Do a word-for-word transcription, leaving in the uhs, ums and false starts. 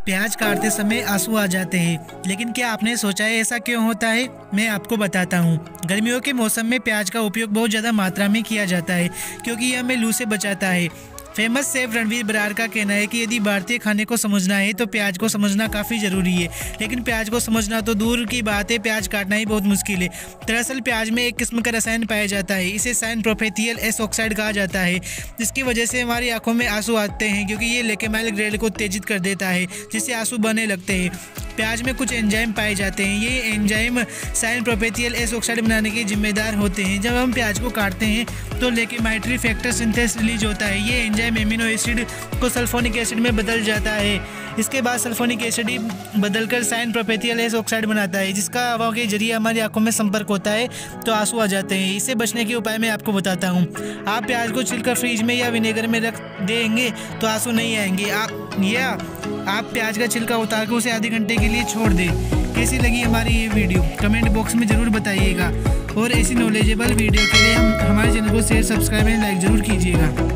प्याज काटते समय आंसू आ जाते हैं, लेकिन क्या आपने सोचा है ऐसा क्यों होता है? मैं आपको बताता हूँ। गर्मियों के मौसम में प्याज का उपयोग बहुत ज़्यादा मात्रा में किया जाता है क्योंकि यह हमें लू से बचाता है। फेमस शेफ रणवीर बरार का कहना है कि यदि भारतीय खाने को समझना है तो प्याज को समझना काफ़ी ज़रूरी है, लेकिन प्याज को समझना तो दूर की बात है, प्याज काटना ही बहुत मुश्किल है। दरअसल प्याज में एक किस्म का रसायन पाया जाता है, इसे साइन प्रोफेथियल एस ऑक्साइड कहा जाता है, जिसकी वजह से हमारी आंखों में आंसू आते हैं क्योंकि ये लेकेमाइल ग्रैंड को उत्तेजित कर देता है, जिससे आंसू बहने लगते हैं। प्याज में कुछ एंजाइम पाए जाते हैं, ये enzyme syn propanethial S oxide बनाने के जिम्मेदार होते हैं। जब हम प्याज को काटते हैं तो लेकेमाइट्री फैक्टर सिंथेस रिलीज होता है, ये एंजाइम एमिनो एसिड को सल्फोनिक एसिड में बदल जाता है। इसके बाद सल्फोनिक एसिड बदलकर साइन प्रोफेथियल एस ऑक्साइड बनाता है, जिसका हवा के जरिए हमारी आंखों में संपर्क होता है तो आंसू आ जाते हैं। इससे बचने के उपाय मैं आपको बताता हूँ। आप प्याज को छिलकर फ्रिज में या विनेगर में रख देंगे तो आंसू नहीं आएंगे। आप या आप प्याज का छिलका उतार कर उसे आधे घंटे के लिए छोड़ दें। कैसी लगी हमारी ये वीडियो कमेंट बॉक्स में ज़रूर बताइएगा, और ऐसी नॉलेजेबल वीडियो के लिए हम हमारे चैनल को शेयर, सब्सक्राइब एंड लाइक ज़रूर कीजिएगा।